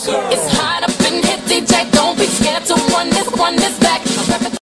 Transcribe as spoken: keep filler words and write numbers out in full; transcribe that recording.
It's hot up in here, D J. Don't be scared to run this, run this back.